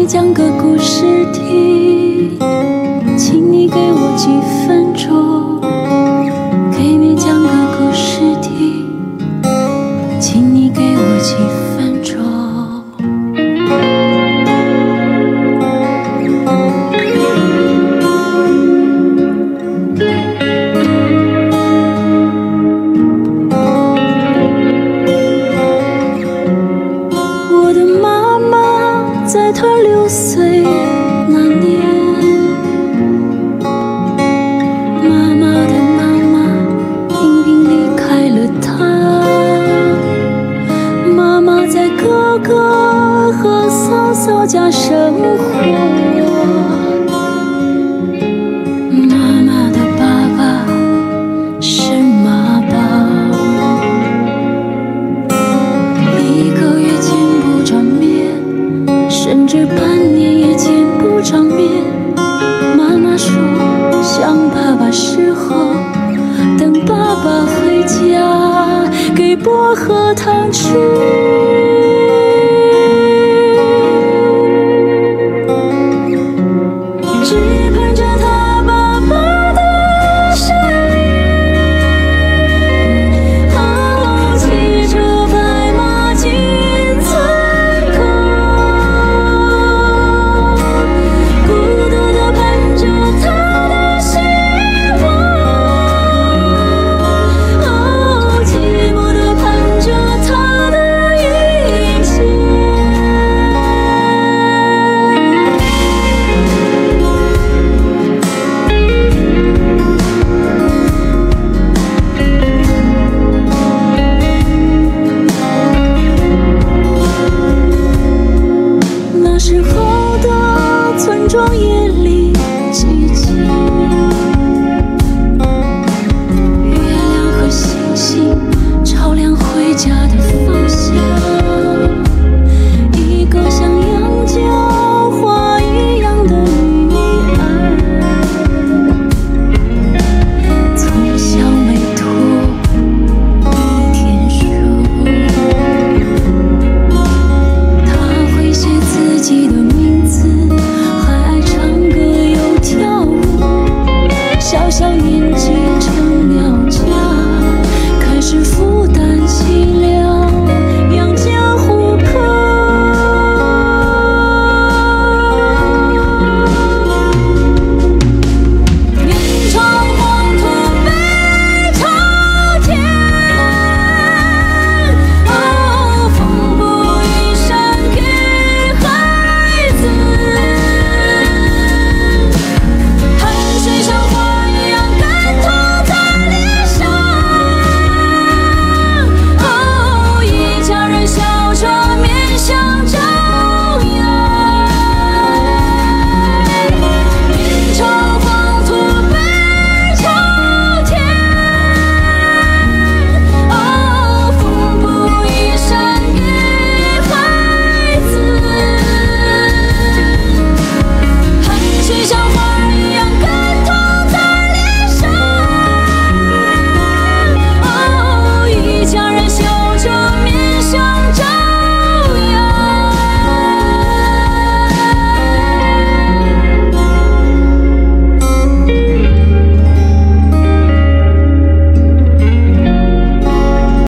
你讲个故事题，请你给我几分钟。给你讲个故事题，请你给我几分钟。我的妈妈在她6岁那年，妈妈的妈妈因病离开了她。妈妈在哥哥和嫂嫂家生活，妈妈的爸爸是妈宝，1个月见不着面，甚至半年也见不着面。妈妈说想爸爸时候，等爸爸回家给薄荷糖吃。只盼着他爸爸的身影，哦，骑着白马进村口，孤独地盼着他的希望，哦，寂寞地盼着他的一切。那时候的村庄夜里寂静，月亮和星星照亮回家的